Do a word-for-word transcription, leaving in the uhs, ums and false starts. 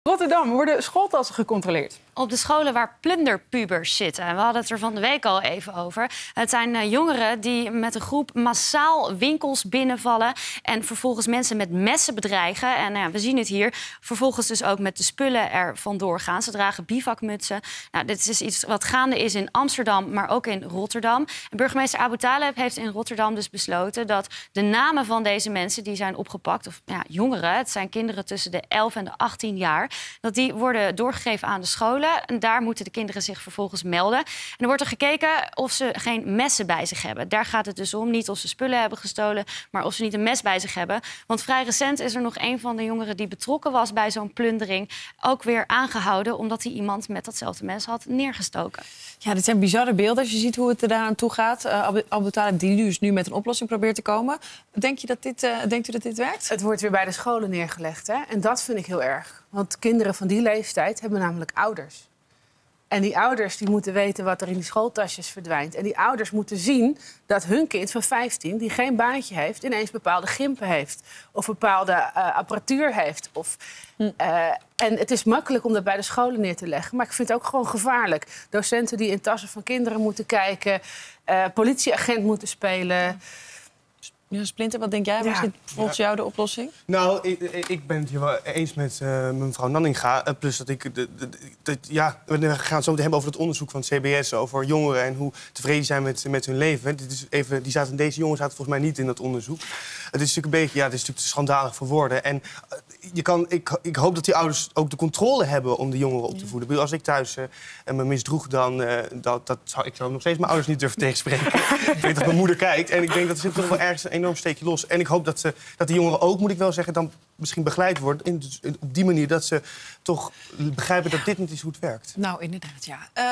Rotterdam worden schooltassen gecontroleerd. Op de scholen waar plunderpubers zitten. We hadden het er van de week al even over. Het zijn uh, jongeren die met een groep massaal winkels binnenvallen en vervolgens mensen met messen bedreigen. En uh, we zien het hier. Vervolgens dus ook met de spullen er vandoor gaan. Ze dragen bivakmutsen. Nou, dit is iets wat gaande is in Amsterdam, maar ook in Rotterdam. En burgemeester Abu Taleb heeft in Rotterdam dus besloten dat de namen van deze mensen die zijn opgepakt, of ja, jongeren, het zijn kinderen tussen de elf en de achttien jaar, dat die worden doorgegeven aan de scholen. En daar moeten de kinderen zich vervolgens melden. En er wordt er gekeken of ze geen messen bij zich hebben. Daar gaat het dus om. Niet of ze spullen hebben gestolen, maar of ze niet een mes bij zich hebben. Want vrij recent is er nog een van de jongeren die betrokken was bij zo'n plundering ook weer aangehouden, omdat hij iemand met datzelfde mes had neergestoken. Ja, dit zijn bizarre beelden als je ziet hoe het er daaraan toe gaat. Uh, Abu, Abu Taleb die dus nu met een oplossing probeert te komen. Denk je dat dit, uh, denkt u dat dit werkt? Het wordt weer bij de scholen neergelegd, hè? En dat vind ik heel erg. Want kinderen van die leeftijd hebben namelijk ouders. En die ouders die moeten weten wat er in die schooltasjes verdwijnt. En die ouders moeten zien dat hun kind van vijftien, die geen baantje heeft, ineens bepaalde gimpen heeft. Of bepaalde uh, apparatuur heeft. Of, uh, en het is makkelijk om dat bij de scholen neer te leggen. Maar ik vind het ook gewoon gevaarlijk. Docenten die in tassen van kinderen moeten kijken. Uh, politieagent moeten spelen. Ja, Splinter, wat denk jij? Ja. Wat is dit volgens jou de oplossing? Nou, ik, ik ben het hier wel eens met uh, mevrouw Nanninga. Uh, plus dat ik... De, de, de, ja, we gaan het zo meteen hebben over het onderzoek van het C B S... over jongeren en hoe tevreden zijn met, met hun leven. Dit is even, die zaten, deze jongens zaten volgens mij niet in dat onderzoek. Het is natuurlijk een beetje... Ja, het is natuurlijk schandalig voor woorden. En uh, je kan, ik, ik hoop dat die ouders ook de controle hebben om de jongeren op te voeden. Ik bedoel, als ik thuis uh, me misdroeg, dan uh, dat, dat zou ik zou nog steeds mijn ouders niet durven tegenspreken. Ik weet dat mijn moeder kijkt. En ik denk dat er zit toch wel ergens een enorm steekje los. En ik hoop dat, ze, dat die jongeren ook, moet ik wel zeggen, dan misschien begeleid worden. In, in, op die manier dat ze toch begrijpen dat dit niet is hoe het werkt. Nou, inderdaad, ja. Uh...